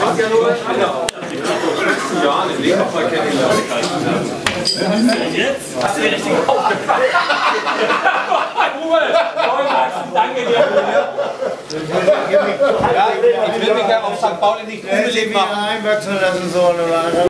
hast ja nur einer. Ich habe vor 15 Jahren im Lehrerfall kennengelernt. Jetzt? Hast du die richtige aufgepackt? Ruhe! Danke dir! Ja, ich will mich ja auf St. Pauli nicht unbedingt machen. Einwachsen lassen sollen oder